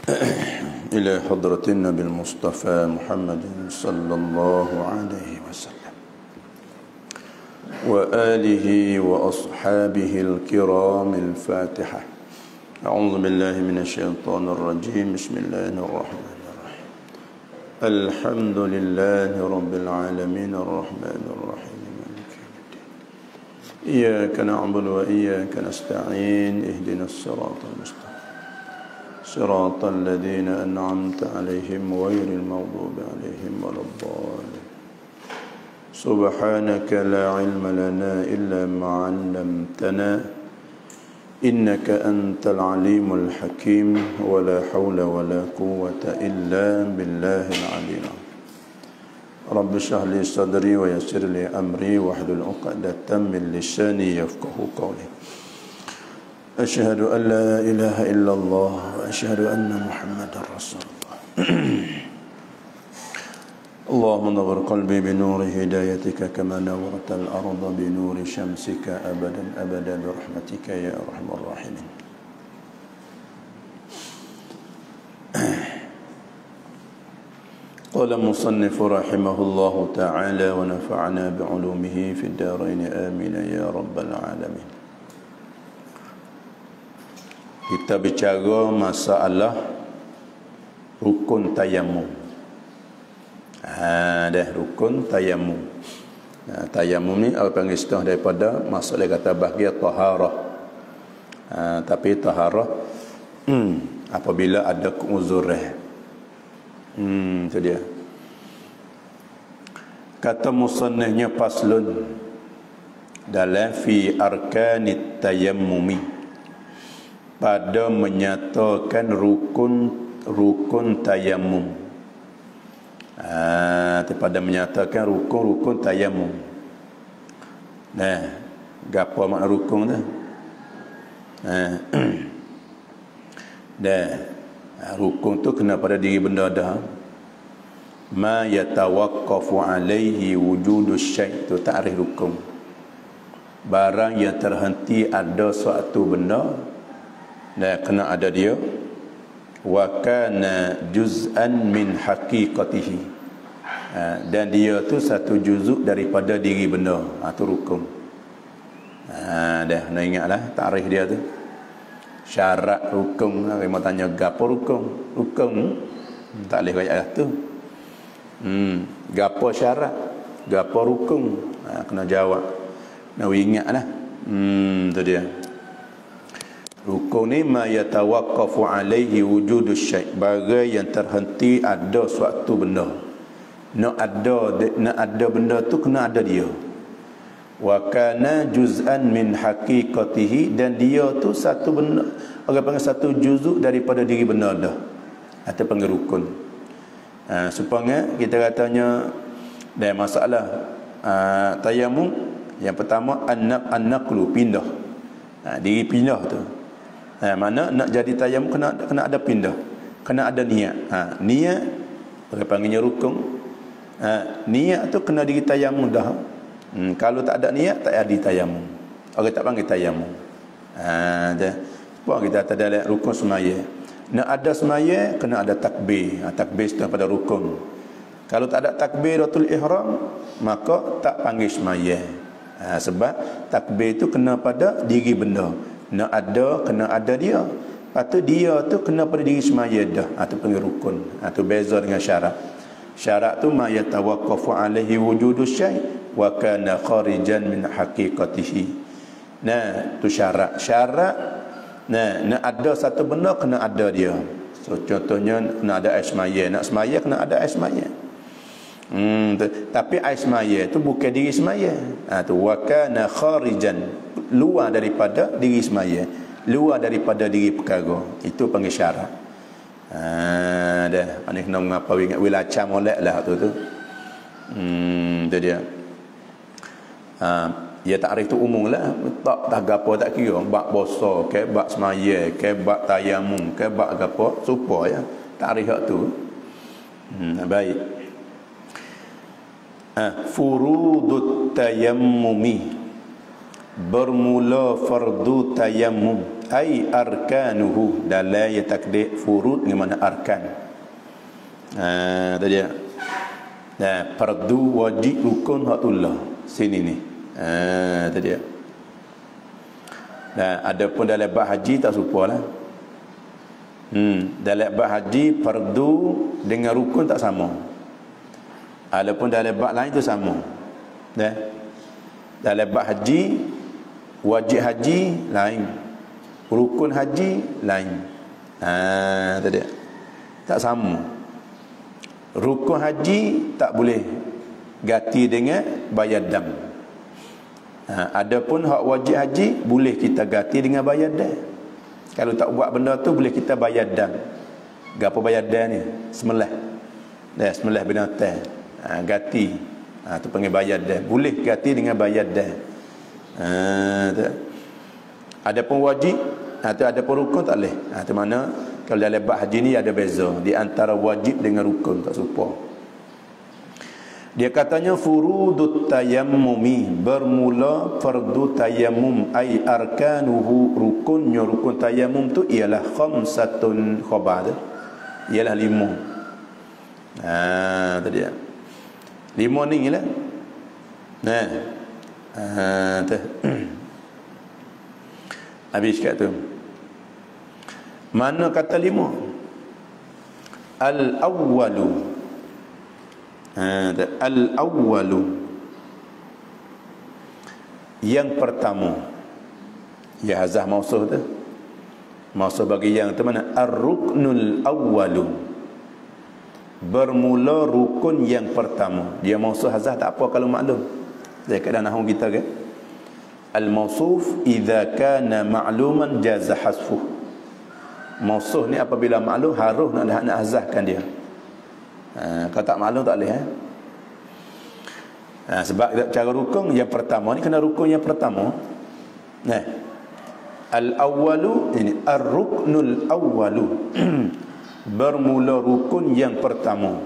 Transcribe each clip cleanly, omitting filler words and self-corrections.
إلى حضرة النبي المصطفى محمد صلى الله عليه وسلم وآله وأصحابه الكرام الفاتحة. أعوذ بالله من الشيطان الرجيم. بسم الله الرحمن الرحيم. الحمد لله رب العالمين الرحمن الرحيم مالك يوم الدين. إياك نعبد وإياك نستعين. اهدنا الصراط المستقيم صراط الذين أنعمت عليهم غير المغضوب عليهم ولا الضالين. سبحانك لا علم لنا إلا ما علمتنا إنك أنت العليم الحكيم ولا حول ولا قوة إلا بالله العلي العظيم. رب اشرح لي صدري ويسر لي أمري واحلل عقدة من لساني يفقهوا قولي. أشهد أن لا إله إلا الله وأشهد أن محمدا رسول الله. اللهم نور قلبي بنور هدايتك كما نورت الأرض بنور شمسك أبدا أبدا برحمتك يا أرحم الراحمين. قال المصنف رحمه الله تعالى ونفعنا بعلومه في الدارين آمين يا رب العالمين. Kita bicara masalah rukun tayamum. Dah rukun tayamum. Tayamum ni apa panggil istilah daripada masalah kata bahagia taharah. Tapi taharah apabila ada keuzurah. Itu dia. Kata musannifnya faslun dalam fi arkanit tayammumi, pada menyatakan rukun tayamum. Pada menyatakan rukun tayamum. Nah, gapo makna rukun tu? Rukun tu kena pada diri benda dah. Ma yatawaqqafu alaihi wujudus syai', tu ta'rif rukun. Barang yang terhenti ada suatu benda dan kena ada dia, wa kana juz'an min haqiqatihi, dan dia tu satu juzuk daripada diri benda. Tu rukun. Dah nak ingatlah takrif dia tu. Syarat rukun, mau tanya gapo rukun? Rukun tak boleh kaya tu. Gapo syarat? Gapo rukun? Kena jawab. Nak ingatlah. Tu dia. Rukun ni ma yatawaqqafu alaihi wujudus syai', bagai yang terhenti ada suatu benda. Nak ada benda tu kena ada dia. Wa kana juz'an min haqiqatihi, dan dia tu satu benda, orang panggil satu juzuk daripada diri benda dah. Atau panggil rukun. Supaya kita katanya dan masalah tayamum, yang pertama an-naqlu, pindah. Diri pindah tu. Mana nak jadi tayamum kena ada pindah, kena ada niat. Niat orang panggilnya rukun. Niat tu kena diri tayamum dah. Kalau tak ada niat tak ada tayamum. Orang tak panggil tayamum. Sebab kita ada rukun semaya. Nak ada semaya kena ada takbir. Takbir itu pada rukun. Kalau tak ada takbiratul ihram maka tak panggil semaya. Sebab takbir itu kena pada diri benda. Nak ada kena ada dia. Lepas tu dia tu kena pada diri semaya dah. Itu panggil rukun. Itu beza dengan syarat. Syarat tu ma yatawaqqafu alaihi wujudus syai' wa kana kharijan min haqiqatihi. Tu syarat. Syarat nak ada satu benda kena ada dia. So contohnya kena ada air semaya. Nak semaya kena ada air semaya. Tapi air semaya tu bukan diri semaya. Tu wa kana kharijan, luar daripada diri semaya, luar daripada diri perkara. Itu panggil syarat. Dah ani kena ngapa ingat wilacam molek lah tu. Tu dia. Ya takrif tu umum lah. Tak gapo tak kira. Bak bosa ke bak semaya ke bak tayamum ke bak gapo supaya takrif tu. Baik. Furudut tayammumi, bermula fardu tayammum. ai arkanuhu, dalam ya takdir furud dengan mana arkan. Tadi ya. Nah, fardu, wajib, rukun, hatullah. Sini ni. Tadi ya. Nah, adapun dalam bab haji tak serupalah. Dalam bab haji fardu dengan rukun tak sama. Adapun dalam bab lain tu sama. Dah. Dalam bab haji, wajib haji lain, rukun haji lain. Tadi tak sama. Rukun haji tak boleh ganti dengan bayar dam. Adapun hak wajib haji boleh kita ganti dengan bayar dam. Kalau tak buat benda tu boleh kita bayar dam. Gapo bayar dam ni? Semelah. Semelah binatang. Ganti. Tu panggil bayar dam. Boleh ganti dengan bayar dam. Adapun wajib, adapun rukun tak boleh. Tu mana kalau dalam bab haji ni ada beza di antara wajib dengan rukun, tak serupa. Dia katanya furudut tayammumi, bermula fardu tayammum ai arkanuhu, rukunnya rukun tayammum tu ialah khamsatun khabar, ialah 5. Tadi ya. 5 ni lah. Habis kat tu. Mana kata 5? Al-awwalu. Al-awwalu, yang pertama. Ya hazah mausuh tu. Mausuh bagi yang tu mana? Ar-ruknul awwalu, bermula rukun yang pertama. Dia mausuh hazah tak apa kalau maklum. Dia kat dalam nahwu kita ke? Al-mausuf idza kana ma'luman jaza hasfuh. Mausuh ni apabila maklum harus nak hazahkan dia. Kalau tak maklum tak boleh. Sebab cara rukun yang pertama ni kena rukun yang pertama. Al-awwalu ini ar-ruknul awwalu, bermula rukun yang pertama.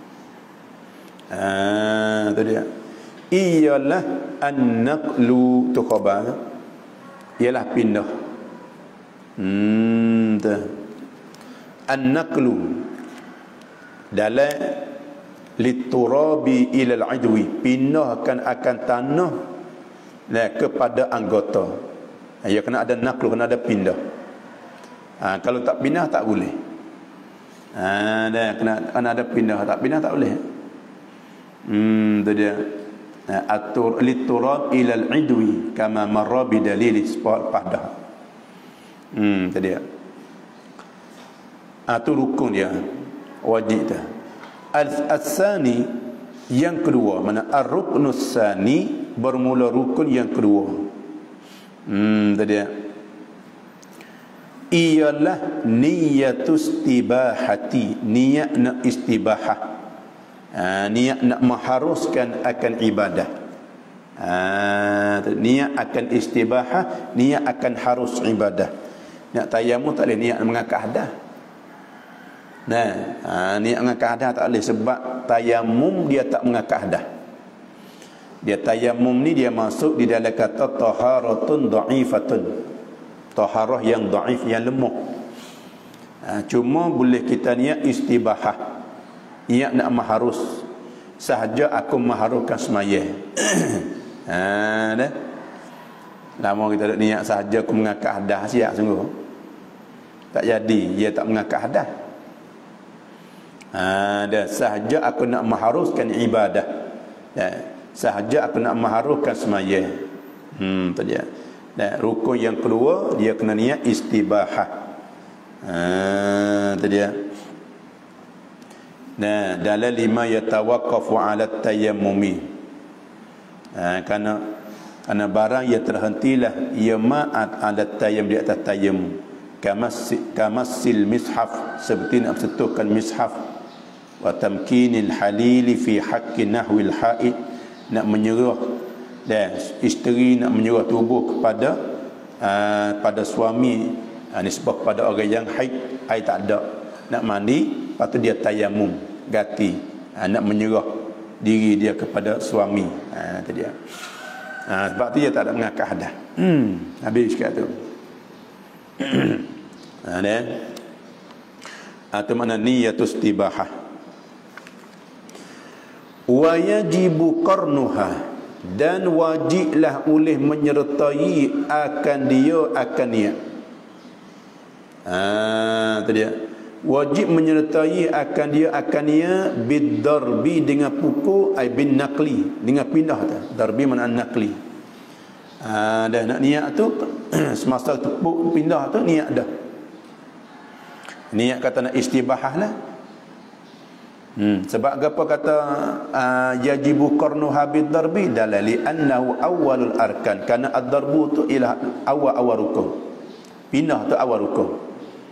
Tu dia. Ialah an-naqlu, tu khabar, ialah pindah. An-naqlu dalam liturabi ilal adwi, pindahkan akan tanah kepada anggota. Ya kena ada naqlu, kena ada pindah. Kalau tak pindah tak boleh. Kena ada pindah, tak pindah tak boleh. Tu dia. Atur liturab ilal adwi kama marra bidalil sport pada. Tadi ya. Itu rukun dia, wajib dah. Al-tsani, yang kedua, mana ar-ruknus tsani, bermula rukun yang kedua. Tadi ya. Ialah niyatus istibahati, niat nak istibahah. Niat nak mengharuskan akan ibadah. Niat akan istibahah, niat akan harus ibadah. Nak tayammum tak boleh niat mengangkat hadas. Niat mengangkat hadas tak boleh sebab tayammum dia tak mengangkat hadas. Dia tayammum ni dia masuk di dalam kata taharatun dha'ifatun. Taharah yang dhaif, yang lemah. Cuma boleh kita niat istibahah. Niat nak maharus. Sahaja aku maharuskan semaya. Lama kita niat sahaja aku mengangkat hadas, siap sungguh. Tak jadi, dia tak mengangkat hadas. Sahaja aku nak maharuskan ibadah. Sahaja aku nak maharuskan semaya. Tadi ya. Rukun yang kedua dia kena niat istibahah. Tadi ya. Dalam 5 yatawaqqafu 'ala tayammumi. Karena barang yang terhentilah ia ma'at 'ala tayammum, di atas tayammum. Kamassil mishaf, seperti nak sentuhkan mishaf. Wa tamkinil halili fi haqqi nahwil haid, nak menyerah dan isteri nak menyerah tubuh kepada pada suami, nisbah kepada orang yang haid, air tak ada, nak mandi, lepas tu dia tayammum, ganti, nak menyerah diri dia kepada suami. Itu dia. Sebab tu dia tak ada mengangkat hadas. Habis kat tu. Ada atau mana niyatus istibahah. Wa yajibu qarnuha, dan wajiblah oleh menyertai akan dia akan niat. Itu dia. Wajib menyertai akan dia akan niat bidarbi, dengan pukul, ai bin naqli, dengan pindah tu. Darbi mana naqli. Dah nak niat tu semasa tepuk pindah tu niat dah. Niat kata nak istibahah lah. Sebab apa kata yajibu qarnuha bidarbi, dalali annahu awwalul arkan, karena ad-darbu tu ialah awal rukun. Pindah tu awal rukun.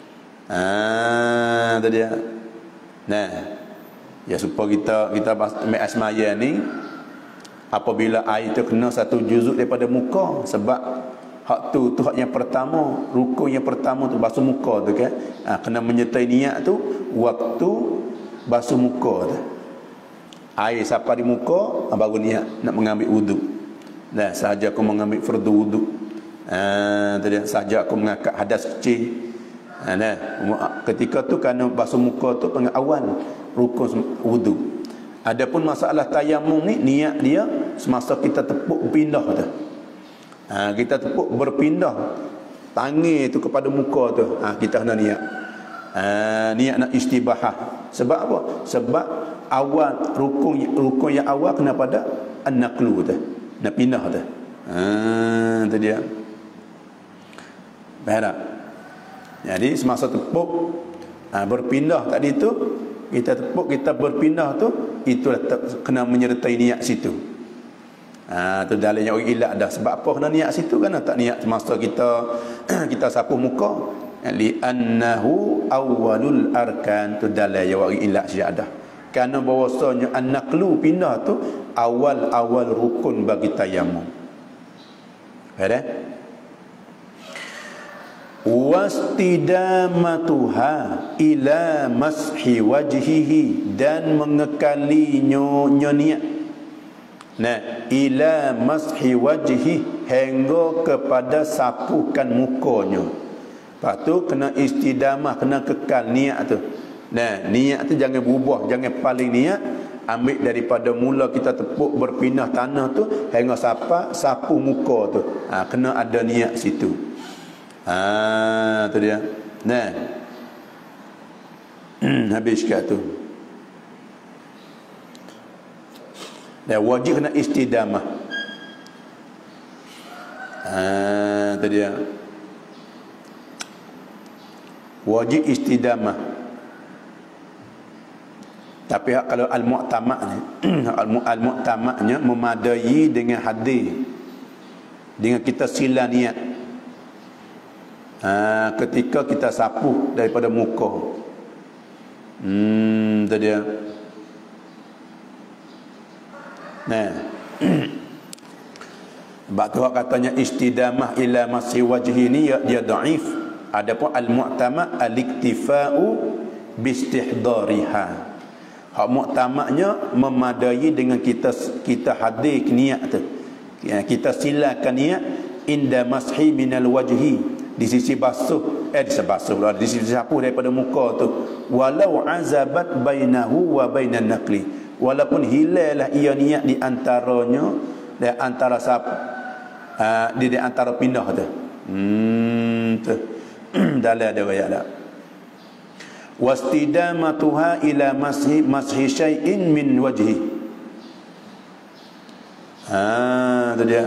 Tu dia. Nah, ya supaya kita asmaya ni apabila air tu kena satu juzuk daripada muka, sebab hak tu hak yang pertama, rukun yang pertama tu basuh muka tu kan. Kena menyertai niat tu waktu basuh muka tu. Air sampai di muka baru niat nak mengambil wuduk. Nah, sahaja aku mengambil fardu wuduk. Tadi sahaja aku mengangkat hadas kecil. Ketika tu kerana basuh muka tu awal rukun wuduk. Adapun masalah tayamum ni, niat dia semasa kita tepuk pindah tu. Kita tepuk berpindah tangan tu kepada muka tu, kita kena niat. Niat nak istibahah. Sebab apa? Sebab awal rukun yang awal kena pada an-naqlu tu, nak pindah tu. Tu dia. Baik. Jadi semasa tepuk berpindah tadi tu, kita tepuk, kita berpindah tu, itulah kena menyertai niat situ. Tu dalilnya orang ilak dah. Sebab apa kena niat situ? Kan tak niat semasa kita sapu muka, li annahu awwalul arkan. Tu dalilnya orang ilak sejak dah. Kerana bahawasanya an-naqlu pindah tu awal rukun bagi tayamum. Ada? Wastidamatuha ila mashi wajhihi, dan mengekalinya niat. Ila mashi wajhi, hingga kepada sapukan mukanya. Lepas tu kena istidamah, kena kekal niat tu. Niat tu jangan berubah, jangan paling niat. Ambil daripada mula kita tepuk berpindah tanah tu hingga sapu muka tu. Kena ada niat situ. Tu dia. Habis kat tu. Wajib kena istidamah. Tu dia. Wajib istidamah. Tapi kalau al-mu'tamak ni, al-mu'tamaknya memadai dengan hadis, dengan kita sila niat. Ketika kita sapu daripada muka. Tu dia. Sebab tu katanya istidamah ila masih wajhi ni dia dhaif. Adapun al-mu'tamak al-iktifa'u bistihdariha. Hak mu'tamaknya memadai dengan kita hadir niat tu. Kita silakan niat inda mashi minal wajhi, di sisi basuh, di sisi sapu daripada muka tu, walau azabat bainahu wa bainan naqli, walaupun hilallah ia niat di antaranya, di antara sapu, di antara pindah tu. Dalam ada ayat dah. Wastidamatuha ila mashi syai'in min wajhi. Tu dia.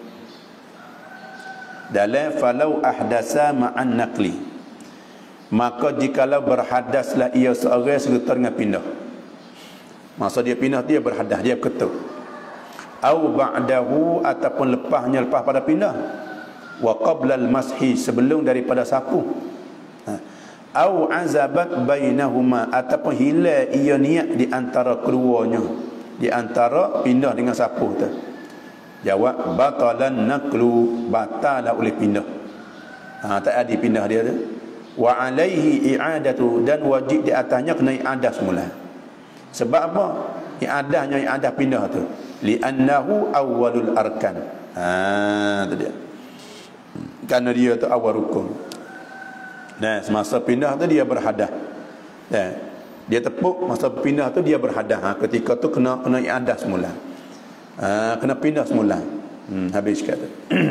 Dalam falau ahdasa ma'an naqli, maka jikalau berhadaslah ia seorang serta dengan pindah. Masa dia pindah dia berhadas, dia ketuk. Au ba'dahu, ataupun lepas pada pindah. Wa qabla al-mashi, sebelum daripada sapu. Au azabat bainahuma, ataupun hilang ia niat di antara keduanya, di antara pindah dengan sapu tu. Jawab batalan naqlu, batalah oleh pindah. Tak ada pindah dia tu. Wa alaihi i'adatu, dan wajib di atasnya kena i'adah semula. Sebab apa? I'adahnya i'adah pindah tu. Li'annahu awwalul arkan. Tu dia. Kerana dia tu awal rukun. Nah, semasa pindah tu dia berhadas. Dia tepuk, masa pindah tu dia berhadas. Ketika tu kena iadah semula. Kena pindah semula. Habis kata.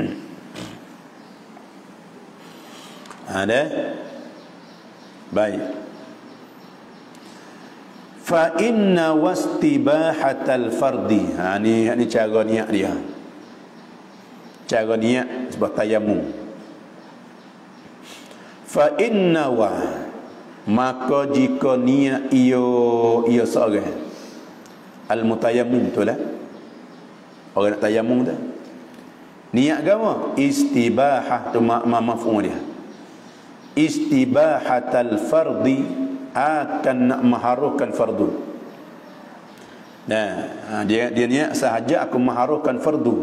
Ada. Baik. Fa inna wastibahatal fardi. Ni cara niat dia. Cara niat sebab tayamum. Fa inna wa, maka jika niat ia seorang al mutayammim tu lah, orang nak tayamum tu niat agama istibahah tu maf'ul dia, istibahatal fardi, akan nak maharukan fardu. Dia niat sahaja aku maharukan fardu.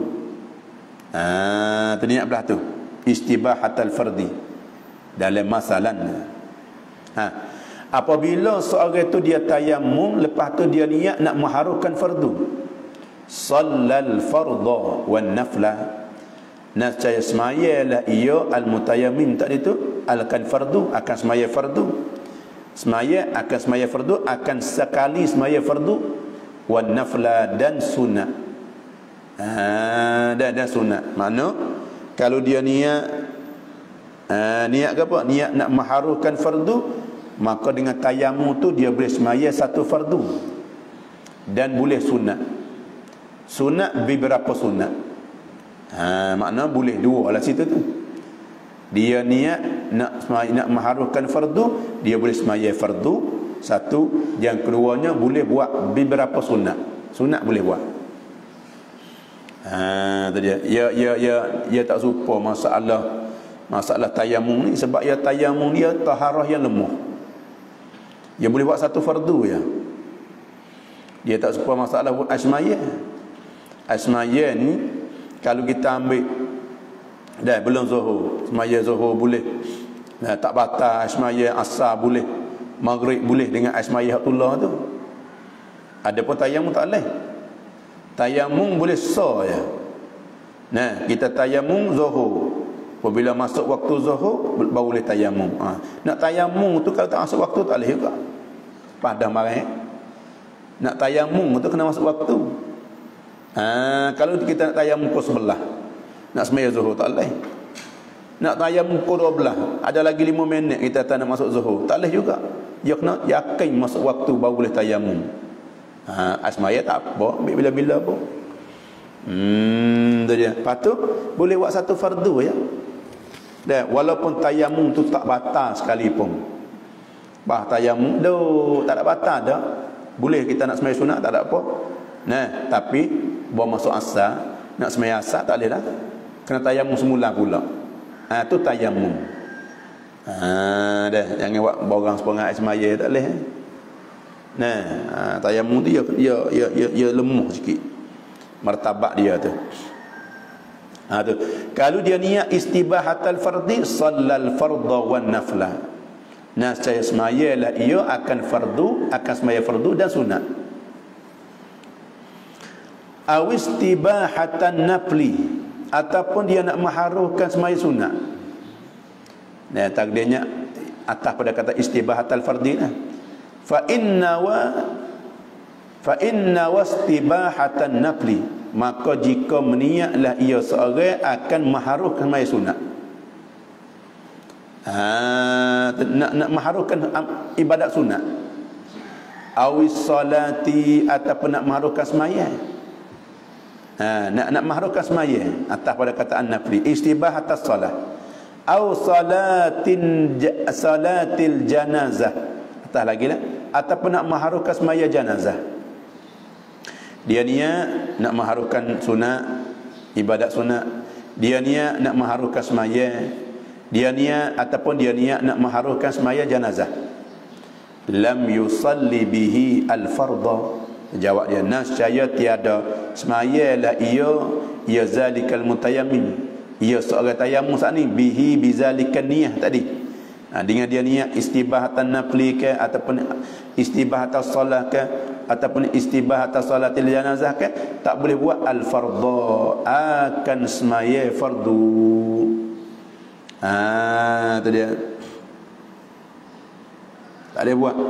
Tu niat belah tu, istibahatal fardi dalam masalan. Apabila seorang itu dia tayamum, lepas tu dia niat nak maharukan fardu, sallal fardha wan nafla, nascaya semayalah ia al mutayammim tadi tu alkan fardu, akan semaya fardu, semaya akan semaya fardu, akan sekali semaya fardu, wan nafla dan sunat. Dan sunat. Makna kalau dia niat niat ke apa? Niat nak maharukan fardu, maka dengan tayamum tu dia boleh semaya satu fardu dan boleh sunat. Sunat beberapa sunat. Makna boleh dua lah situ tu. Dia niat nak maharukan fardu, dia boleh semaya fardu satu, yang keduanya boleh buat beberapa sunat. Sunat boleh buat. Tadi dia tak serupa masalah tayamum ni, sebab ya tayamum dia taharah yang lemah. Dia boleh buat satu fardu ya. Dia tak serupa masalah buat asmaya. Asmaya ni kalau kita ambil dah belum zuhur, semaya zuhur boleh. Tak batal asmaya asar boleh. Maghrib boleh dengan asmaya hatullah tu. Adapun tayamum tak boleh. Tayamum boleh sah ya. Kita tayamum zuhur. Apabila masuk waktu zuhur baru boleh tayamum. Nak tayamum tu kalau tak masuk waktu tak boleh juga. Padang marah. Nak tayamum tu kena masuk waktu. Kalau kita nak tayamum pukul 11, nak sembahyang zuhur tak boleh. Nak tayamum pukul 12, ada lagi 5 minit kita tak nak masuk zuhur, tak boleh juga. Dia kena yakin masuk waktu baru boleh tayamum. Asmaya tak apa, ambil bila-bila pun. Tu dia. Lepas tu boleh buat satu fardu ya. Dan walaupun tayamum tu tak batal sekalipun. Tayamum tak ada batal dah. Boleh kita nak sembahyang sunat tak ada apa. Tapi bawa masuk asar, nak sembahyang asar tak boleh dah. Kena tayamum semula pula. Tu tayamum. Dah jangan buat borang sepangat semaya tak boleh. Tayamum tu dia lemah sikit martabat dia tu. Tu. Kalau dia niat istibahatal fardi, sallal fardha wan nafla. Nascaya semayalah ia akan fardu, akan semaya fardu dan sunat. Aw istibahatan nafli, ataupun dia nak maharukan semaya sunat. Takdirnya atas pada kata istibahatal fardi lah. Fa inna wastibahatan nafli, maka jika meniatlah ia seorang akan maharukan semaya sunat. Nak maharukan ibadat sunat. Awis salati, ataupun nak maharukan semaya. Nak maharukan semaya atas pada kataan nafli, istibah atas salat. Aw salatil janazah, atas lagi lah, ataupun nak maharukan semaya janazah. Dia niat nak maharukan sunat, ibadat sunat. Dia niat nak maharukan semaya. Dia niat ataupun dia niat nak maharukan semaya janazah. Lam yusalli bihi al-fardha. Jawab dia, nascaya tiada semayalah ia zalikal mutayammim. Ia seorang tayamum saat ni bihi bizalikan niyah tadi. Dengan dia niat istibahatan nafli ke, ataupun istibahatan solat ke, ataupun istibahatan salatil janazah ke, tak boleh buat al-fardha, akan semaya fardu. Tu dia. Tak boleh buat.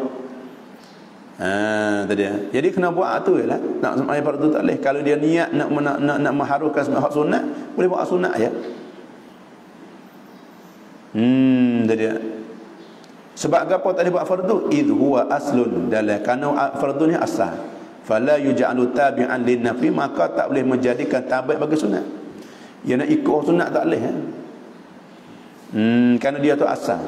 Tadi. Jadi kena buat tu jelah. Nak sembahyang fardu tak boleh. Kalau dia niat nak mengharukan sembahyang sunat, boleh buat sunat ya. Tadi. Sebab apa tak boleh buat fardu? Idh huwa aslun, dalam kerana fardu ni asal. Fala yuj'alu tabi'an lin-nafi, maka tak boleh menjadikan tabi' bagi sunat. Dia nak ikut sunat tak boleh. Kerana dia tu asal.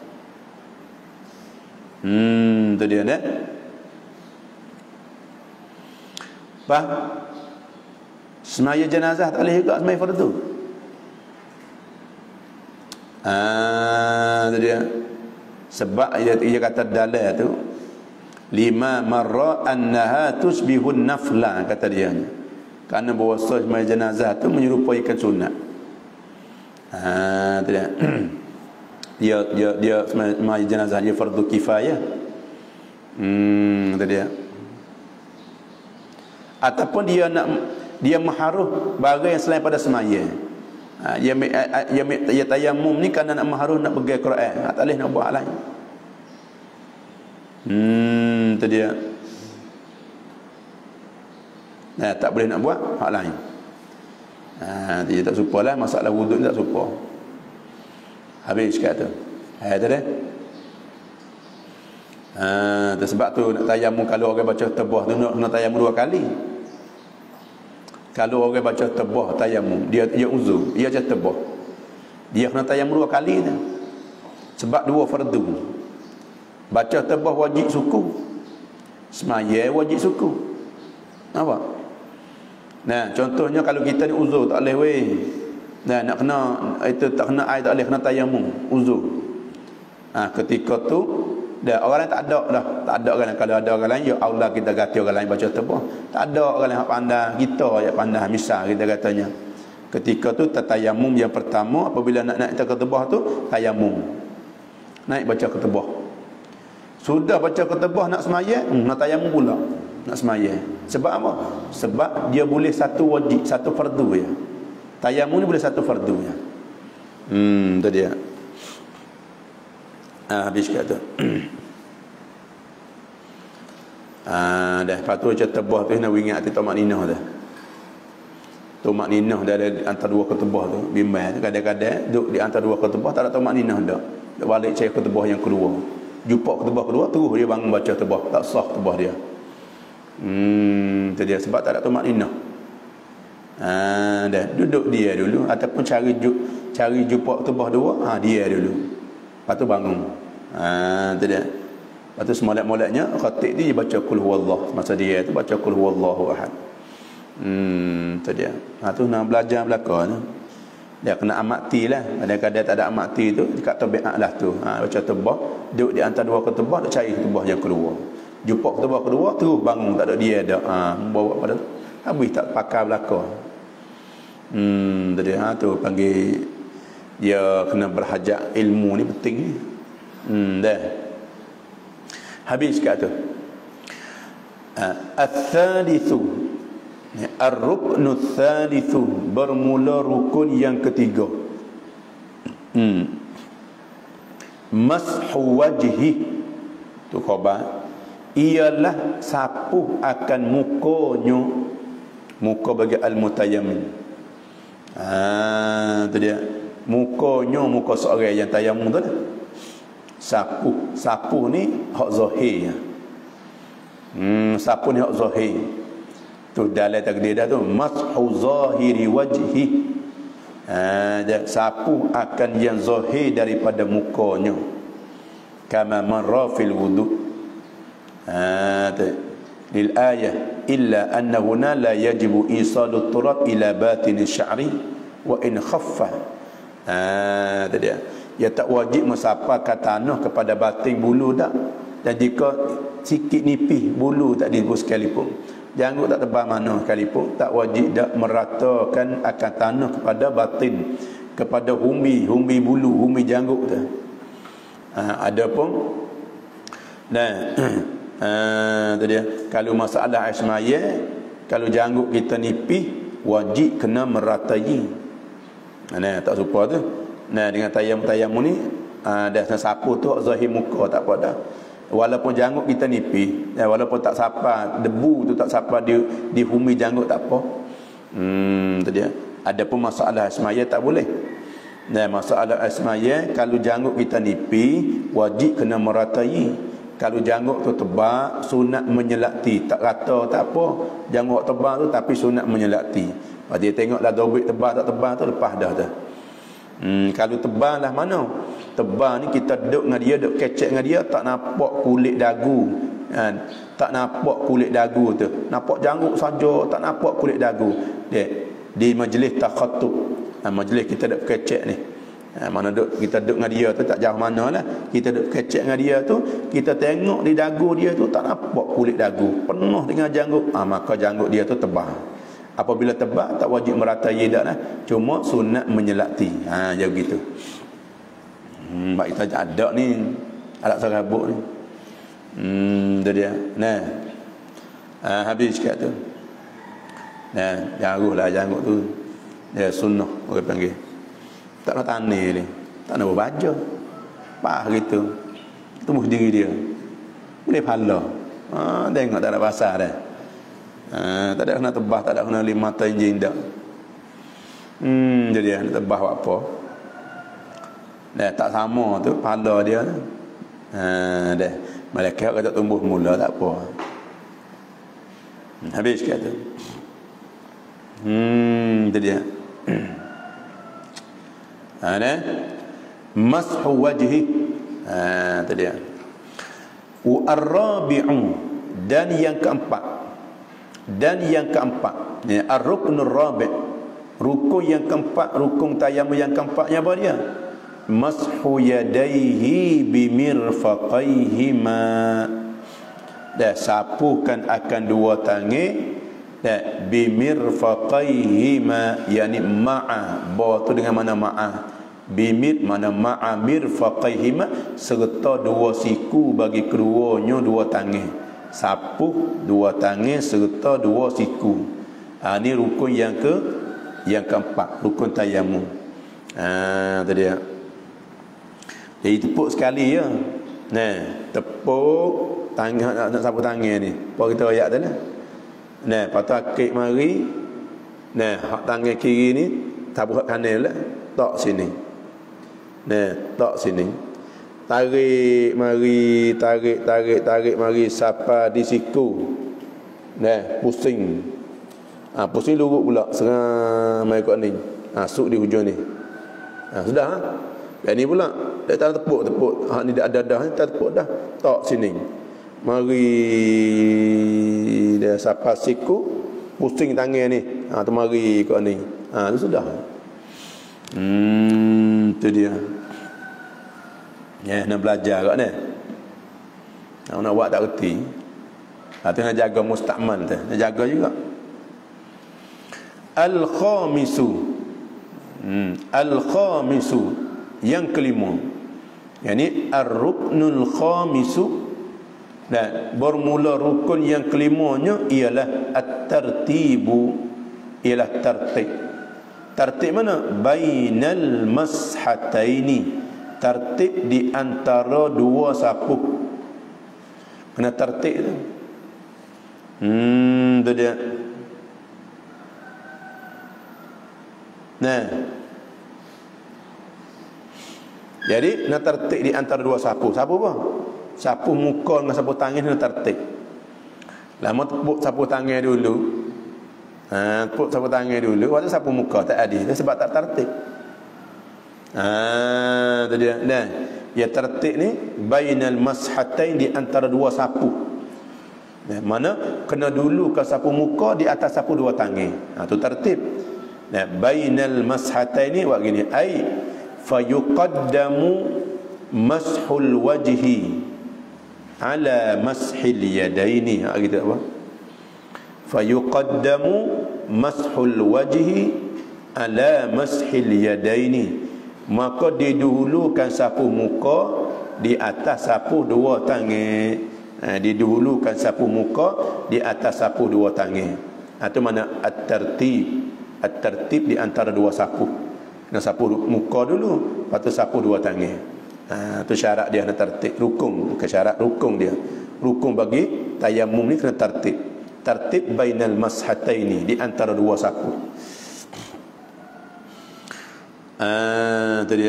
Tu dia dah. Semaya jenazah tak boleh juga semaya fardu. Tu dia. Sebab dia kata dalil tu lima marra annaha tusbihun nafla, kata dia. Kerana bahawa semaya jenazah tu menyerupaikan sunat. Tu dia. Dia semaya jenazah dia fardu kifayah. Tu dia. Ataupun dia maharuh barang yang selain pada semaya. Dia tayamum ni kerana nak maharuh, nak pegang Quran. Tak boleh nak buat lain. Tu dia. Tak boleh nak buat hak lain. Dia tak supalah, masalah wuduk ni tak supa. Habis kat tu. Tu dia. Sebab tu nak tayamum, kalau orang baca tebah tu nak tayamum 2 kali. Kalau orang baca tebah tayamum, dia uzur, dia baca tebah, dia kena tayamum 2 kali tu. Sebab 2 fardu. Baca tebah wajib suku, semaya wajib suku. Nampak? Contohnya kalau kita ni uzur tak boleh weh. Nak kena itu, tak kena air, tak boleh, kena tayamum, uzur. Ketika tu dah orang lain tak ada dah. Tak ada orang lain. Kalau ada orang lain, ya Allah kita kata orang lain baca tebah. Tak ada orang lain yang pandai. Kita yang pandai. Misal kita katanya. Ketika tu tayamum yang pertama, apabila nak naik ke tebah tu, tayamum. Naik baca ke tebah. Sudah baca ke tebah nak semaya, nak tayamum pula. Nak semaya. Sebab apa? Sebab dia boleh satu wajib, satu fardu ya. Tayamum ni boleh satu fardu ya. Tu dia. Habis kat tu. Dah lepas tu macam tebah tu nak ingat hati tomak ninah dah. Tomak ninah dah ada antara 2 ketebah tu, bimbang tu kadang-kadang duduk di antara 2 ketebah tak ada tomak ninah dah. Dia balik cari ketebah yang kedua. Jumpa ketebah kedua terus dia bangun baca tebah, tak sah tebah dia. Tu dia, sebab tak ada tomak ninah. Dah duduk dia dulu ataupun cari jumpa ketebah 2, dia dulu. Lepas tu bangun. Tu dia. Lepas tu semolek-moleknya khatib dia baca qul huwallah. Masa dia tu baca qul huwallahu ahad. Tu dia. Tu nak belajar belaka tu. Dia kena amati lah. Kadang-kadang tak ada amati tu, dekat tabiat lah tu. Baca tebah, duduk di antara 2 ketebah, nak cari ketebah yang kedua. Jumpa ketebah kedua, terus bangun, tak ada dia dah. Bawa pada tu. Habis tak pakai belaka. Tu dia. Tu panggil dia kena berhajat ilmu ni penting ni. Dah. Habis kat tu. Al-thalithu, ar-ruknu al-thalithu, bermula rukun yang ketiga. Mashu wajhi, tu khabar, ialah sapuh akan muka bagi al-mutayammim. Tu dia. Muka seorang yang tayamum tu lah. Sapuh ni hak zahir. Sapuh ni hak zahir. Tu dalam takdir dah tu, mashu zahiri wajhi. Sapuh akan yang zahir daripada mukanya. Kama marra fil wudu. Lil ayah illa annahu la yajibu isalu turab ila batin sya'ri wa in khaffa. Tu dia. Dia tak wajib mensapakan tanah kepada batin bulu dah. Dan jika sikit nipis bulu tak dibuat sekalipun, janggut tak tebal mana sekalipun, tak wajib dak meratakan akan tanah kepada batin, kepada humbi bulu, humbi janggut tu. Adapun tu dia. Kalau masalah asmaya, kalau janggut kita nipis, wajib kena meratai. Tak supa tu. Dengan tayamum ni dah sapu tu zahir muka tak apa dah. Walaupun janggut kita nipis, walaupun tak sapa debu tu, tak sapa di humi janggut, tak apa. Tu dia. Adapun masalah semaya tak boleh. Masalah semaya, kalau janggut kita nipis, wajib kena meratai. Kalau janggut tu tebal, sunat menyelati. Tak rata tak apa. Janggut tebal tu tapi sunat menyelati. Dia tengoklah dobit tebal tak tebal tu, lepas dah tu. Kalau tebal lah mana? Tebal ni kita duduk dengan dia, duduk kecek dengan dia, tak nampak kulit dagu. Tak nampak kulit dagu tu. Nampak janggut saja, tak nampak kulit dagu. Di majlis takhatub, majlis kita duduk kecek ni. Mana kita duduk dengan dia tu tak jauh mana lah. Kita duduk kecek dengan dia tu, kita tengok di dagu dia tu tak nampak kulit dagu, penuh dengan janggut. Maka janggut dia tu tebal. Apabila tebal tak wajib meratai dah lah. Cuma sunat menyelati. Dia begitu. Mak kita ada ni alat serabut ni. Tu dia. Habis kat tu. Jaruhlah janggut tu. Dia sunnah orang panggil. Tak nak tani ni. Tak nak berbaja. Pah gitu. Tumbuh diri dia. Boleh pahala. Tengok tak ada pasal dah. Tak ada kena tebah, tak ada kena lima mata injing dak. Jadi nak tebah buat apa? Tak sama tu pahala dia. Dah. Malaikat kata tumbuh mula tak apa. Habis kata. Itu dia. Mashu wajhi. Itu dia. Wa ar-rabi'u, dan yang keempat. Ar-ruknur rabi', rukun yang keempat, rukun tayammum yang keempatnya apa dia? Mashu yadaihi bimirfaqaihima. Sapukan akan dua tangan bimirfaqaihima, yani ma'a, ba tu dengan mana ma'a, bimir mana ma'a mirfaqaihima, serta dua siku bagi keduanya dua tangan. Sapuh dua tangan serta dua siku. Ini rukun yang keempat, rukun tayammum. Tadi dia. Jadi tepuk sekali ya. Tepuk tangan, nak sapu tangan ni. Apa kita ayat tu lah. Lepas tu akik mari. Hak tangan kiri ni sapu hak kanan lah. Tak sini. Tak sini. Tarik mari, tarik mari, sapa di siku. Pusing. Pusing luruk pula, serang mai kot ni. Suk di hujung ni. Sudah ha? Dan ni pula, dia tak tepuk. Hak ni ada dah, tak tepuk dah. Tak sini. Mari dia sapa siku, pusing tangan ni. Tu mari kot ni. Tu sudah. Tu dia. Nak belajar kat ni. Nak buat tak reti. Tu nak jaga mustakmal tu. Nak jaga juga. Al-khamisu. Al-khamisu, yang kelima. Yani ar-ruknul khamisu. Dan bermula rukun yang kelimanya ialah at-tartibu. Ialah tertib. Tertib mana? Bainal mashataini. Tertib di antara dua sapu. Kena tertib tu. Tu dia. Jadi nak tertib di antara dua sapu. Sapu apa? Sapu muka dengan sapu tangan nak tertib. Lama tepuk sapu tangan dulu. Tepuk sapu tangan dulu, waktu sapu muka tak adil sebab tak tertib. Tu dia. Ya tertib ni bainal mashatain, di antara dua sapu. Mana kena dulu ke sapu muka di atas sapu dua tangan. Tu tertib. Bainal mashatain ni buat gini, ai fayuqaddamu mashul wajhi ala mashil yadaini. Gitu apa? Fayuqaddamu mashul wajhi ala mashil yadaini. Maka didahulukan sapu muka di atas sapu dua tangan. Didahulukan sapu muka di atas sapu dua tangan. Itu mana at-tartib. At-tartib di antara dua sapu. Kena sapu muka dulu, lepas tu sapu dua tangan. Tu syarat dia kena tertib, rukun, bukan syarat, rukun dia. Rukun bagi tayamum ni kena tertib. Tertib bainal mashataini, di antara dua sapu. Tu dia.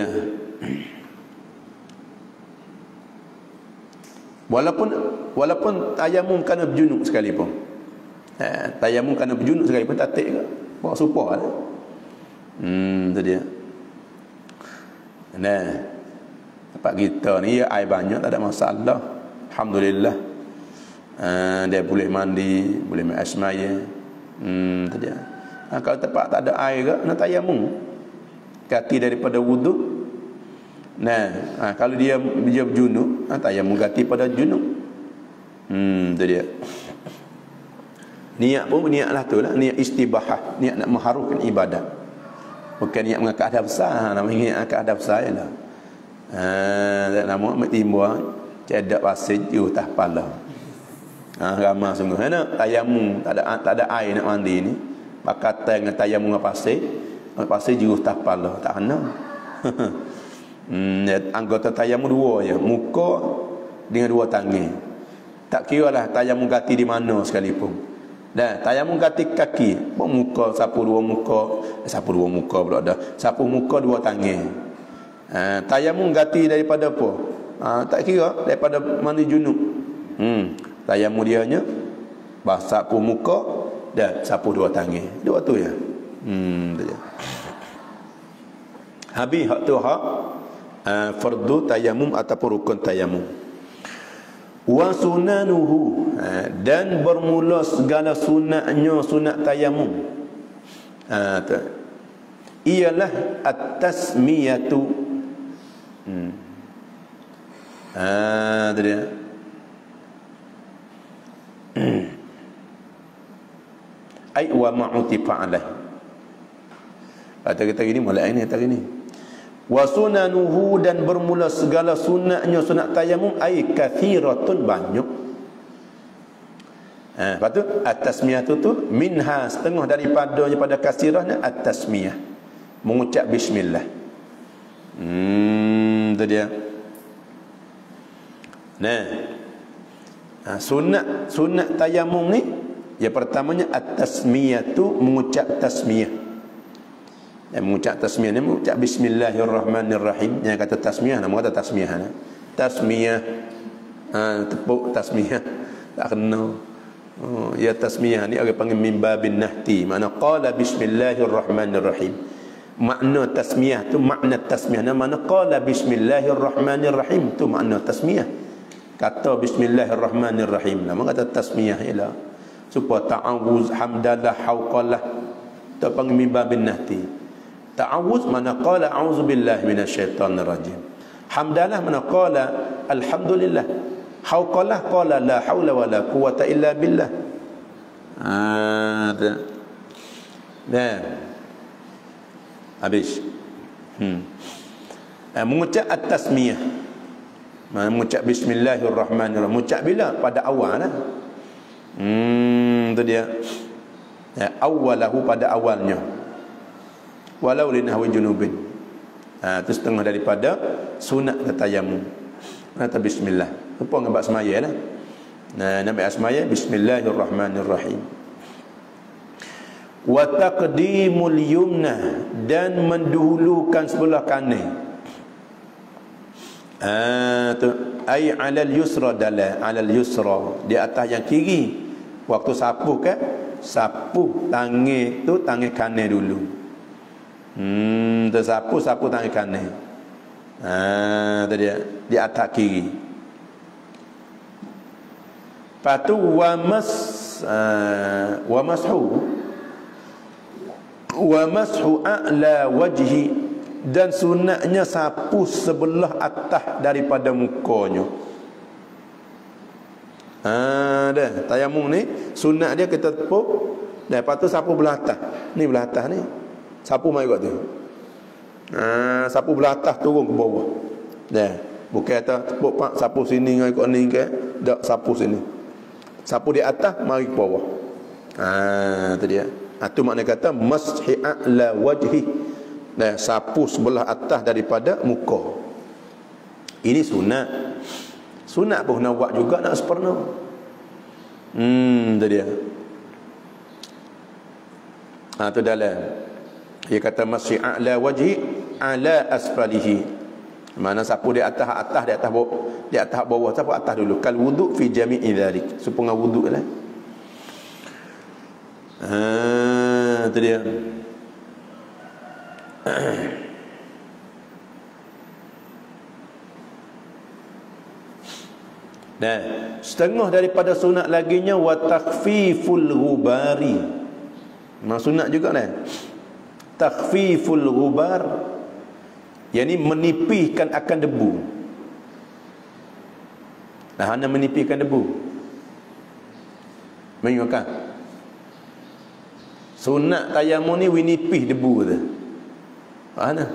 Walaupun tayamum kerana berjunuk sekalipun. Tayamum kerana berjunuk sekalipun tertib ke? Bawa supaya lah. Tu dia. Nah, tempat kita ni ya, air banyak tak ada masalah. Alhamdulillah. Dia boleh mandi, boleh main asmaya. Tu dia. Kalau tempat tak ada air ke, nak tayamum. Ganti daripada wudu. Kalau dia berjunuk, tayamum ganti pada junuk. Tu dia. Niat pun niatlah tu lah, niat istibahah, niat nak mengharukan ibadat. Bukan niat mengangkat hadap besar, namanya niat angkat hadap besar ialah. Nama ambil timbul cedak pasir jauh atas kepala. Ramah sungguh. Tayamum tak ada air nak mandi ni. Pakatan dengan tayamum dengan pasir jauh atas kepala, tak kena. Anggota tayamum dua je, muka dengan dua tangan. Tak kira lah tayamum ganti di mana sekalipun. Dan tayamum ganti kaki, muka sapu dua muka pula dah. Sapu muka dua tangan. Tayamum ganti daripada apa? Tak kira daripada mandi junub. Tayamum dianya sapu muka dan sapu dua tangan. Dua tu ya. Tu je. Habis hak tu hak fardu tayamum ataupun rukun tayamum. Wa sunanuhu, dan bermula segala sunatnya sunat tayamum. Ialah at-tasmiyatu. Tu dia. Ai wa ma'utifa alaih. Kata gini mulai ini kata gini. Wa sunanuhu, dan bermula segala sunatnya sunat tayamum, ai kathiratun, banyak. Lepas tu at-tasmiyah tu minha, setengah daripadanya pada kasirahnya at-tasmiyah, mengucap bismillah. Tu dia. Sunat tayamum ni, yang pertamanya at-tasmiyah tu mengucap tasmiyah. Dan mengucap tasmiyah ni mengucap bismillahirrahmanirrahim. Yang kata tasmiyah, nama kata tasmiyah. Tasmiyah, tepuk tasmiyah, tak kena. Ya tasmiyah ni orang panggil min babin nahti, makna qala bismillahirrahmanirrahim. Makna tasmiyah tu, makna tasmiyah ni makna qala bismillahirrahmanirrahim, tu makna tasmiyah. Kata bismillahirrahmanirrahim, nama kata tasmiyah ialah supaya ta'awuz, hamdalah, hauqalah, tu panggil min babin nahti. Ta'awuz mana qala a'udzubillahi minasyaitonir rajim. Hamdalah mana qala alhamdulillah. Hauqalah qala la haula wala quwata illa billah. Habis. Mengucap at-tasmiyah, mengucap bismillahirrahmanirrahim. Mengucap bila? Pada awal lah. Tu dia. Awalahu, pada awalnya. Walau linahwi junubin. Itu setengah daripada sunat tayamum. Kata bismillah. Lupa ngebak semaya lah. Nabi asmaya bismillahirrahmanirrahim. Wa taqdimul yumna, dan mendahulukan sebelah kanan. Ai alal yusra, dala alal yusra, di atas yang kiri. Waktu sapu kan, sapu tangan tu tangan kanan dulu. Tersapu tangan kanan. Tadi di atas kiri. Patu wa mashu a'la wajhi, dan sunatnya sapu sebelah atas daripada mukanya. Tayamum ni sunat dia kita tepuk, dan lepas tu sapu belah atas. Ni belah atas ni. Sapu mai kat tu. Sapu belah atas turun ke bawah. Bukan kata tepuk pak sapu sini ngai kat ni ke, dak sapu sini. Sapu di atas mari ke bawah. Tu dia. Itu makna kata mashi a'la wajhi. Sapu sebelah atas daripada muka. Ini sunat. Sunat pun nak buat juga nak sepenuh. Itu dia. Tu dalam. Dia kata masih a'la wajhi ala asfalihi. Mana sapu di atas di atas bawah, di atas bawah, sapu atas dulu. Kal wudu fi jami'i dzalik. Supaya wudu lah. Itu dia. Nah, setengah daripada sunat laginya wa takhfiful ghubari. Sunat juga lah. Takhfiful ghubar, yakni menipihkan akan debu. Nah, hanya menipihkan debu. Mengingatkan sunat tayamum ni winipih debu tu. Mana?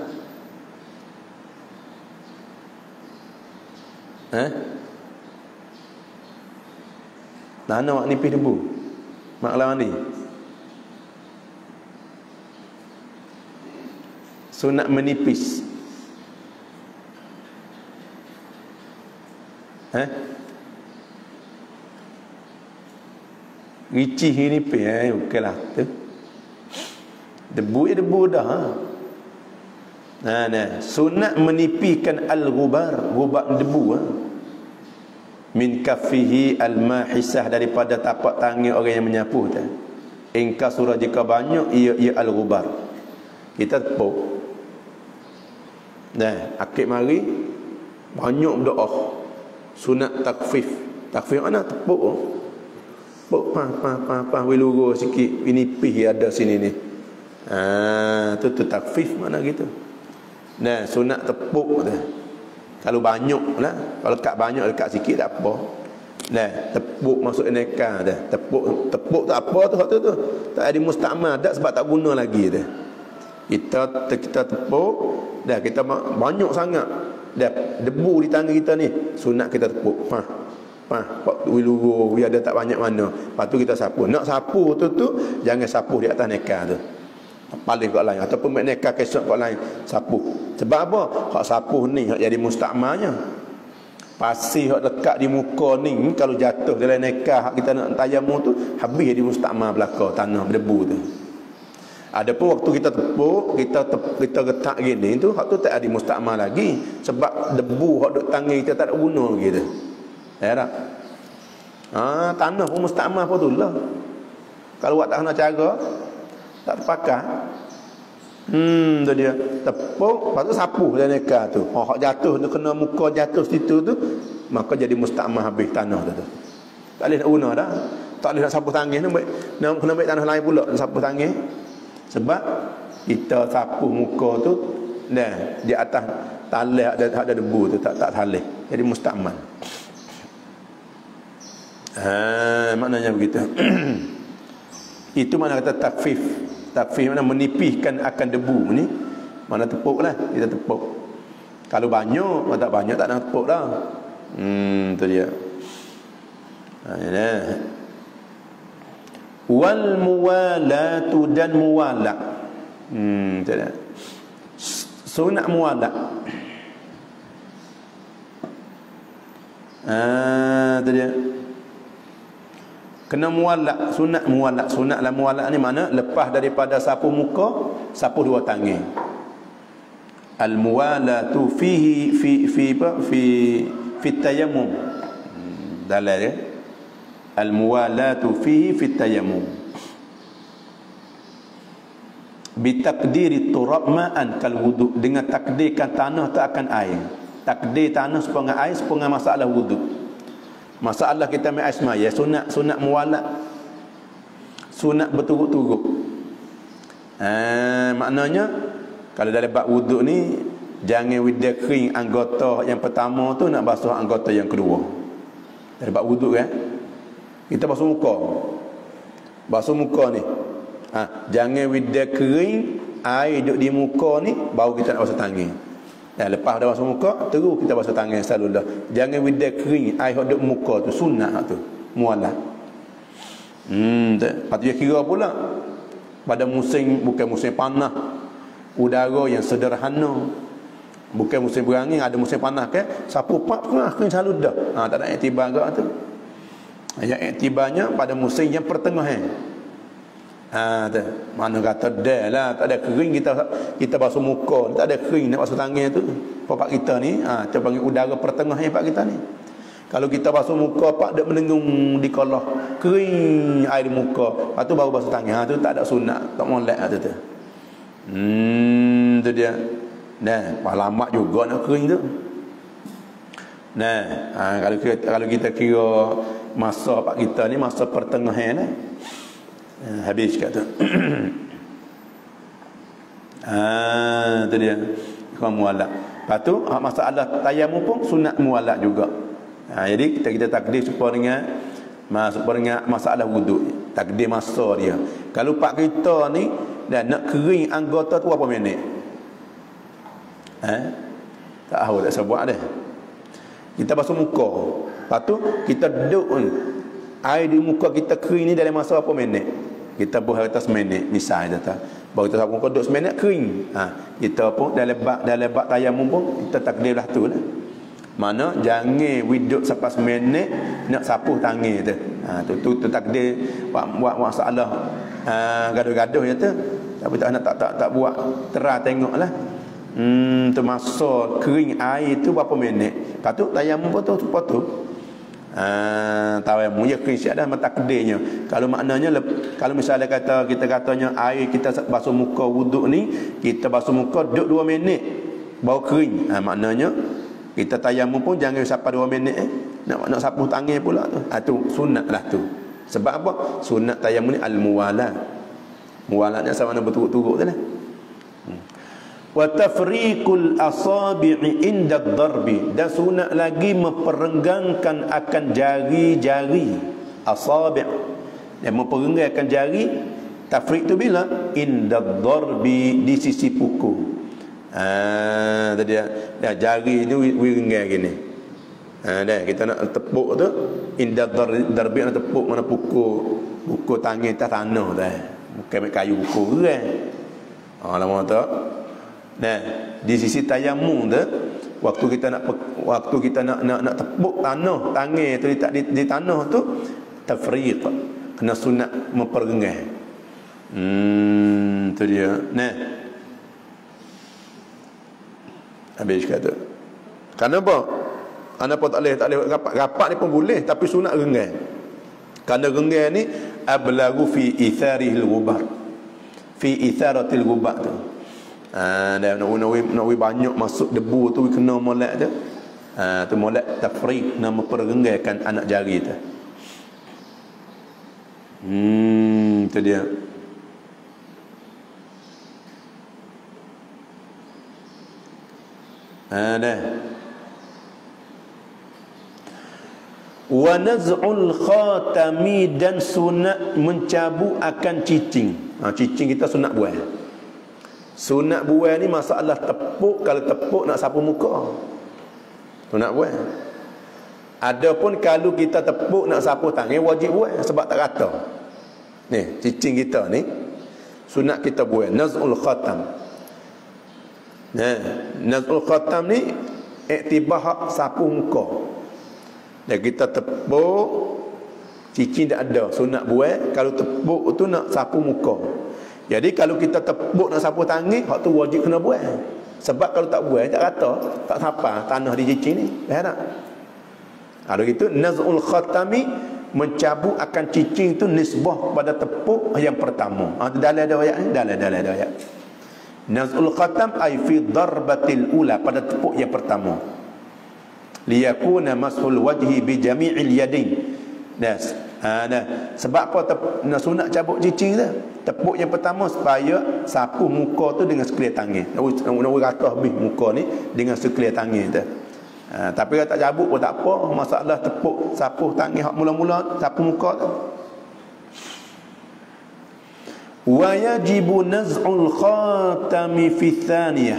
Nah, nak nipih debu. Mak lawan ni. Sunat menipis. Ricih nipis. Okeylah tu. Debu ya debu dah. Nah. Sunat menipihkan al-ghubar, ghubar debu. Min kaffihi al-mahisah, daripada tapak tangan orang yang menyapu tu. Ingka surah jika banyak ia al-ghubar. Kita tepuk. Nah, akid mari banyak berdoa. Sunat takfif. Takfif mana tepuk. Tepuk pa wiluru sikit winipih ada sini ni. Tu takfif mana gitu. Nah, sunat tepuk tu. Kalau banyak lah, kalau dekat banyak dekat sikit tak apa. Nah, tepuk masuk neka dah. Tepuk tak apa tu. Tak ada musta'mal dak sebab tak guna lagi dah. Kita tepuk dah, kita banyak sangat dah debu di tangan kita ni, sunat kita tepuk. Pak wiluru dia ada tak banyak mana. Lepas tu kita sapu. Nak sapu tu jangan sapu di atas neka tu. Paling kat lain ataupun mek neka kesok kat lain sapu. Sebab apa? Hak sapu ni hak jadi mustakmalnya. Pasir hak lekat di muka ni kalau jatuh dalam neka hak kita nak tayamum tu habis jadi mustakmal belaka tanah berdebu tu. Adapun waktu kita tepuk, kita getak gini tu hak tu tak ada mustakmal lagi sebab debu hak duk tangan kita tak ada guna lagi tu. Ya tak? Tanah pun mustakmal pun tu lah. Kalau buat tak kena cara tak terpakai. Tu dia. Tepuk, lepas tu sapu dalam neka tu. Hak jatuh tu kena muka jatuh situ tu, maka jadi mustakmal habis tanah tu. Tak boleh nak guna dah. Tak boleh nak sapu tangan tu, nak kena ambil tanah lain pula nak sapu tangan. Sebab kita sapu muka tu dah di atas talih ada debu tu tak talih. Jadi mustakmal. Maknanya begitu. Itu mana kata takfif. Takfif mana menipihkan akan debu ni. Mana tepuk lah, kita tepuk. Kalau banyak, kalau tak banyak tak nak tepuk dah. Tu dia. Wal muwalatu dan muwala. Tu dia. Sunat muwala. Tu dia. Kena muwalak, sunat muwalak. Sunat lah muwalak ni mana? Lepas daripada sapu muka, sapu dua tangan. Al muwalatu fi tayammum. Dalam dia. Al muwalatu fi tayammum. Bi taqdiri turab ma'an kal wudu, dengan takdirkan tanah tu akan air. Takdir tanah sepengah air, sepengah masalah wudu. Masalah kita ambil air semaya, sunat muwalak, sunat berturut-turut. Maknanya kalau dalam bab wuduk ni jangan wida kering anggota yang pertama tu nak basuh anggota yang kedua. Dalam bab wuduk kan, kita basuh muka ni. Jangan wida kering air duduk di muka ni baru kita nak basuh tangan. Dan lepas dah basuh muka, terus kita basuh tangan selalu dah. Jangan wida kering air duduk muka tu, sunat tu muwalak. Lepas tu dia kira pula pada musim, bukan musim panas, udara yang sederhana, Bukan musim berangin, ada musim panas kan, sapu pak kering selalu dah. Tak ada iktibar agak tu. Yang iktibarnya pada musim yang pertengahan. Tu. Mana kata dah lah, tak ada kering kita basuh muka, tak ada kering nak basuh tangan tu. Pak kita ni, kita panggil udara pertengahan pak kita ni. Kalau kita basuh muka pak dak menengung di kolah, kering air di muka, lepas tu baru basuh tangan. Tu tak ada sunat, tak molek tu. Tu dia. Nah, lama juga nak kering tu. Nah, kalau kita kira masa pak kita ni masa pertengahan lah. Habis kat tu. Tu dia. Kau mualak. Lepas tu masalah tayamum pun sunat mualak juga. Jadi kita takdir supaya dengan masalah wuduk. Takdir masa dia. Kalau pak kita ni dah nak kering anggota tu berapa minit? Tak tahu, tak sebut dah. Kita basuh muka. Lepas tu kita duduk air di muka kita kering ni dalam masa berapa minit? Kita buat kata seminit misalnya kata. Baru kita sapu muka duduk seminit kering. Kita pun dalam bab tayamum pun kita takdirlah tu lah. Mana jangan duduk sampai seminit nak sapu tangan tu. Tu takdir buat masalah gaduh-gaduh je tu. Tapi tak buat terang tengoklah. Tu masa kering air tu berapa minit. Lepas tu tayamum pun tu tayamum ya kering siap dah takdirnya. Kalau maknanya kalau misalnya kita katanya air kita basuh muka wuduk ni, kita basuh muka duduk 2 minit baru kering. Maknanya kita tayamum pun jangan sampai 2 minit nak sapu tangan pula tu. Tu sunatlah tu. Sebab apa? Sunat tayamum ni al-muwalat. Muwalatnya sama mana berturut-turut tu lah. Wa tafriqul asabi'i inda ad-darbi, dan sunat lagi memperenggangkan akan jari-jari asabi', dan memperenggangkan jari. Tafriq tu bila inda ad-darbi, di sisi pukul. Tadi jari tu wirenggang gini. Dah kita nak tepuk tu inda ad-darbi, nak tepuk mana pukul tangan atas tanah dah. Bukan kayu pukul kan. Lama tak. Nah, di sisi tayamum tu waktu kita nak tepuk tanah tangan tu di tanah tu tafriq, kena sunat memperenggang. Tu dia. Nah, habis kata. Kenapa? Kenapa tak boleh rapat ni pun boleh, tapi sunat renggang. Kerana renggang ni ablagu fi itharihil ghubar, fi itharatil ghubar tu. Dan nak banyak masuk debu tu kena molek tu. Tu molek tafriq, nama perenggakan anak jari tu. Tu dia. Dah. Wa naz'ul khatami, dan sunat mencabut akan cicing. Cicing kita sunat buang. Sunat buang ni masalah tepuk. Kalau tepuk nak sapu muka, sunat buang. Adapun kalau kita tepuk nak sapu tangan, wajib buang sebab tak rata. Ni cicing kita ni sunat kita buang. Naz'ul khatam. Naz'ul khatam ni iktibah hak sapu muka. Dan kita tepuk cicing tak ada, sunat buang. Kalau tepuk tu nak sapu muka. Jadi kalau kita tepuk nak sapu tangan, hak tu wajib kena buang. Sebab kalau tak buang tak rata, tak sapa tanah di cicing ni. Faham tak? Kalau gitu naz'ul khatami, mencabut akan cicing tu nisbah pada tepuk yang pertama. Dalam ada ayat ni, dalam ada ayat. Naz'ul khatam ay fi darbatil ula, pada tepuk yang pertama. Liyakuna mashul wajhi bi jami'il yadain. Sebab apa nak sunat cabut cicing tu? Tepuk yang pertama supaya sapu muka tu dengan sekeliling tangan. Nak rata habis muka ni dengan sekeliling tangan tu. Tapi kalau tak cabut pun tak apa. Masalah tepuk sapu tangan hak mula-mula sapu muka tu. Wa yajibu naz'ul khatami fi thaniyah.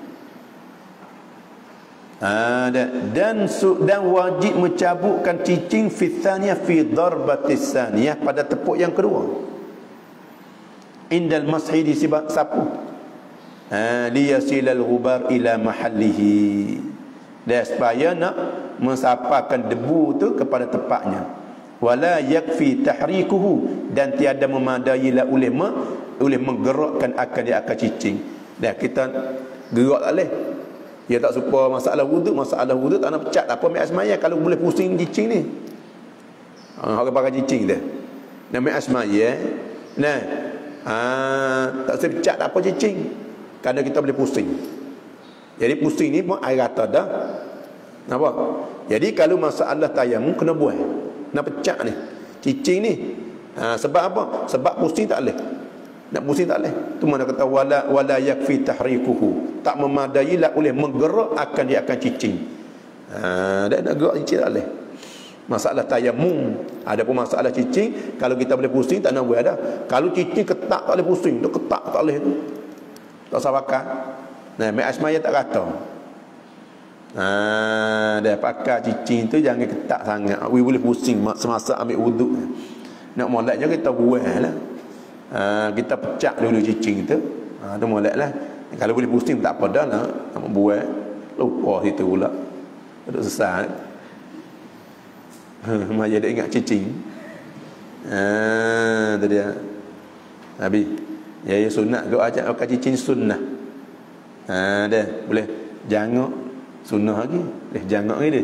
Dan wajib mencabutkan cicing fi thaniyah fi darbatis thaniyah, pada tepuk yang kedua. Indal mashi, di sapu. liyasilal ghubar ila mahallihi, dan supaya nak mensapakan debu tu kepada tempatnya. Wala yakfi tahrikuhu, dan tiada memadai lah oleh menggerakkan akal cicing. Dan kita gerak tak boleh. Dia tak suka masalah wuduk tak nak pecat apa mai asmaya kalau boleh pusing cicing ni. Orang pakai cicing dia. Nama asmaya. Nah. Tak usah pecat apa cicing. Kerana kita boleh pusing. Jadi pusing ni pun air rata dah. Nampak? Jadi kalau masalah tayamum kena buat. Nak pecat ni. Cicing ni. Sebab apa? Sebab pusing tak boleh. Nak pusing tak boleh. Tu mana kata wala yakfi tahrikuhu. Tak memadai lah oleh menggerak akan cicing. Dan nak gerak cicing tak boleh. Masalah tayamum. Adapun masalah cicing, kalau kita boleh pusing tak nak buat dah. Kalau cicing ketak tak boleh pusing, tu ketak tak boleh tu. Tak usah pakai. Nah, mai asmaya tak kata. Dah pakai cicing tu jangan ketak sangat. We boleh pusing semasa ambil wuduk. Nak molek je kita buang lah. Kita pecah dulu cicing tu. Tu molek lah. Kalau boleh pusing tak apa dah lah. Nak buang. Lupa situ pula. Duduk sesat. Maya dia ingat cicing. Tu dia. Habis. Ya sunat ke ajak pakai cicing sunnah. Dah boleh jangak sunnah lagi. Boleh jangak lagi dia.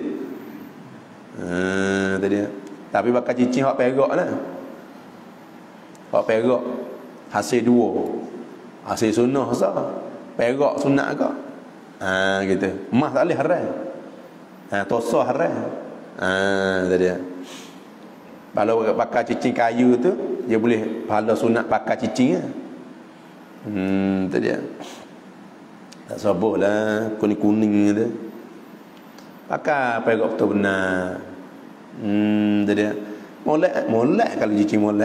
Tu dia. Tapi pakai cicing hak perak lah. Hak perak hasil dua. Hasil sunnah sah. Perak sunat ke? Gitu. Emas tak boleh haram. Tosah haram. Tu dia. Kalau pakai cicing kayu tu, dia boleh pahala sunat pakai cicing lah. Tu dia. Tak sabarlah kuning-kuning tu. Pakai perak betul benar. Tu dia. Molek kalau cicing molek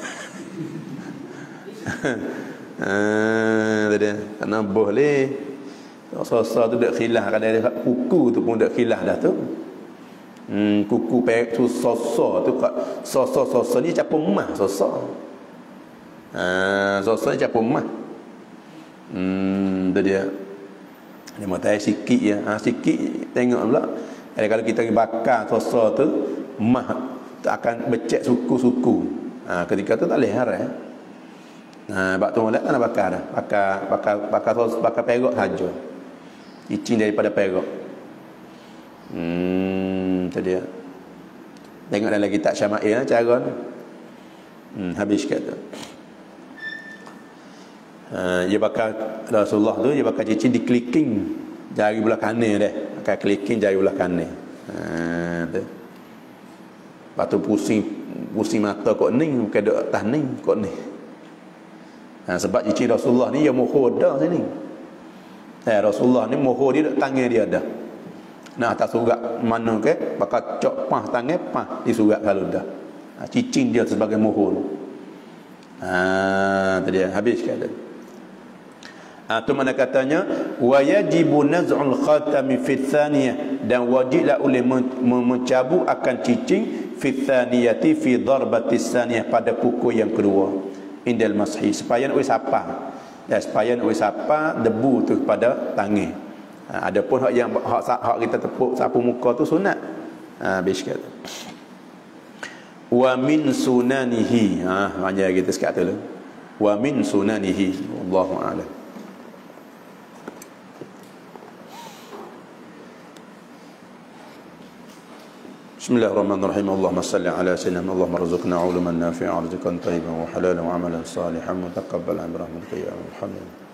tu dia. Tak nak boleh. Sosa tu dak khilaf kadang dia kuku tu pun dak khilaf dah tu. Kuku perak tu sosa tu kat sosa ni capur emas sosa. Sosa ni capur emas. Tu dia. Dia matai sikit ya. Sikit tengok pula. Kalau kita bakar sosa tu emas tak akan becek suku-suku. Ketika tu tak boleh haram. Bak tu molek tak nak bakar dah. Bakar perak saja. Cicing daripada perak. Tu dia. Tengok dalam kitab Syama'il cara ni. Habis kata. Dia bakar Rasulullah tu dia bakar cicing di clicking jari belah kanan dia. Bakar clicking jari belah kanan. Tu. Lepas tu pusing mata kok ni bukan duk atas ni kok ni. Sebab cicing Rasulullah ni dia mohon dah sini. Rasulullah ni mohon dia duk tangan dia dah. Nah atas surat mana ke bakal cok pah tangan pah di surat kalau dah. Cicing dia sebagai mohon. Tadi habis kata. Tu mana katanya wa yajibu naz'ul khatami fi tsaniyah, dan wajiblah oleh mencabut akan cicing fi tsaniyati fi darbati tsaniyah pada pukul yang kedua indal mashi supaya nak sapa. Dan supaya nak sapa debu tu pada tangan. Adapun hak yang hak kita tepuk sapu muka tu sunat. Habis kata. Wa min sunanihi. Macam kita sekat tu lah. Wa min sunanihi. Wallahu a'lam. Bismillahirrahmanirrahim. Allahumma salli ala sayyidina Allahumma rzuqna 'ilman nafi'an, rizqan tayyiban wa halalan wa 'amalan salihan mutaqabbalan bi rahmatika ya arhamar rahimin.